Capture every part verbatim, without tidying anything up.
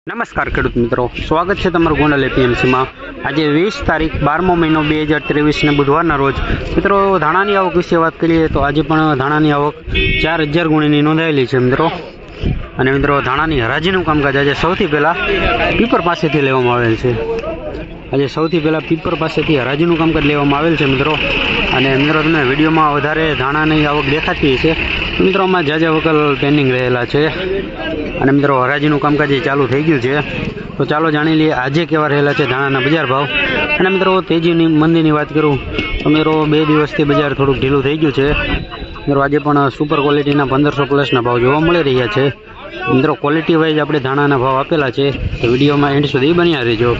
નમસ્કાર ખેડૂત મિત્રો, સ્વાગત છે તમારું ગોંડલ એપીએમસીમાં। આજે વીસ તારીખ બારમો મહિનો બે હજાર ત્રેવીસને બુધવારના રોજ મિત્રો ધાણાની આવક વિશે વાત કરીએ તો આજે પણ ધાણાની આવક ચાર હજાર ગુણીની નોંધાયેલી છે મિત્રો। અને મિત્રો ધાણાની હરાજીનું કામકાજ આજે સૌથી પહેલાં પીપર પાસેથી લેવામાં આવેલ છે। આજે સૌથી પહેલાં પીપર પાસેથી હરાજીનું કામકાજ લેવામાં આવેલ છે મિત્રો। અને મિત્રો તમને વિડીયોમાં વધારે ધાણાની આવક દેખાતી છે મિત્રો, આમાં જાજા વકલ પેન્ડિંગ રહેલા છે અને મિત્રો હરાજીનું કામકાજ ચાલુ થઈ ગયું છે। તો ચાલો જાણી લઈએ આજે કેવા રહેલા છે ધાણાના બજાર ભાવ। અને મિત્રો તેજીની મંદીની વાત કરું તો મિત્રો બે દિવસથી બજાર થોડુંક ઢીલું થઈ ગયું છે મિત્રો। આજે પણ સુપર ક્વોલિટીના પંદરસો પ્લસના ભાવ જોવા મળી રહ્યા છે મિત્રો। ક્વોલિટી વાઇઝ આપણે ધાણાના ભાવ આપેલા છે, તો વિડીયોમાં એન્ડ સુધી બન્યા રહેજો।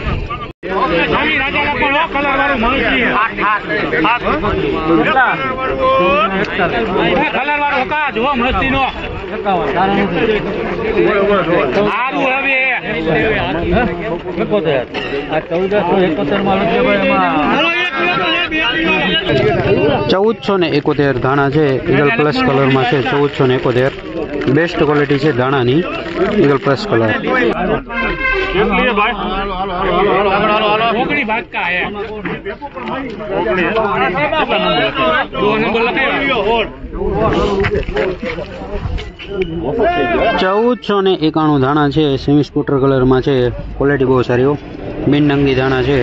ચૌદસો ને એકોતેર ધાણા છે, ઈગલ પ્લસ કલરમાં છે। ચૌદસો ને એકોતેર બેસ્ટ ક્વોલિટી છે ધાણાની, ઈગલ પ્લસ કલર। ચૌદસો ને એકાણું ધાણા છે, સેમી સ્કૂટર કલરમાં છે। ક્વોલિટી બહુ સારી, બિન નંગી ધાણા છે।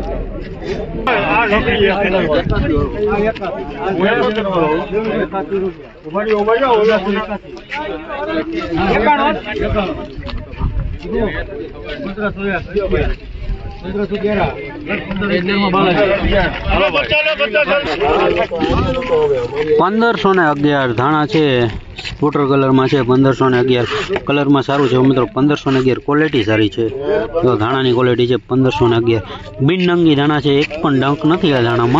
પંદરસો ને અગિયાર ધાણા છે, સ્કૂટર કલરમાં છે। પંદરસો ને અગિયાર કલરમાં સારું છે મિત્રો। પંદરસો ને અગિયાર ક્વોલિટી સારી છે, તો ધાણાની ક્વોલિટી છે પંદરસો ને અગિયાર। બિન નંગી ધાણા છે, એક પણ ડંક નથી આ ધાણામાં।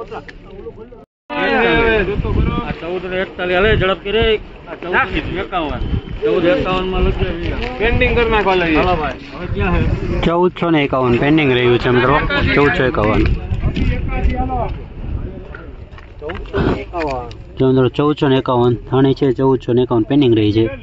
ચૌદસો ને એકાવન પેન્ડિંગ રહ્યું છે મિત્રો। ચૌદસો એકાવન મિત્રો ચૌદસો ને એકાવન થાણી છે। ચૌદસો ને એકાવન પેન્ડિંગ રહી છે।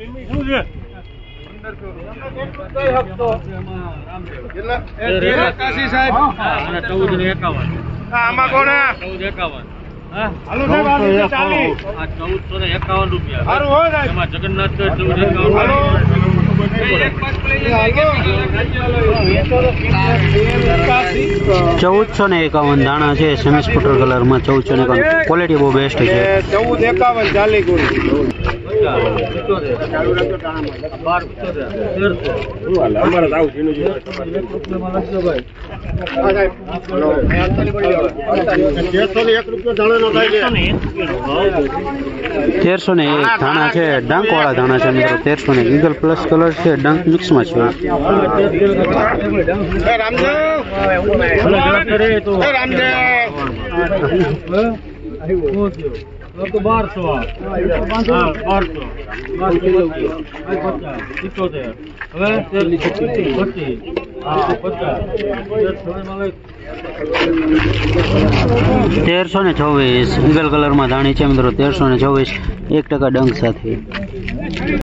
ચૌદસો ને એકાવન ધાણા છે, સેમી સ્કૂટર કલરમાં। ચૌદસો ને એકાવન ક્વોલિટી બહુ બેસ્ટ છે। ચૌદ એકાવન ચાલી તેરસો ને એક ધાણા છે, ડંક વાળા ધાણા છે મિત્રો। તેરસો ને ઈગલ પ્લસ કલર છે, ડંક મિક્સમાં છે। તેરસો ને છવ્વીસ ઈગલ કલરમાં ધાણી છે મિત્રો। તેરસો ને છવ્વીસ એક ટકા ડંક સાથે।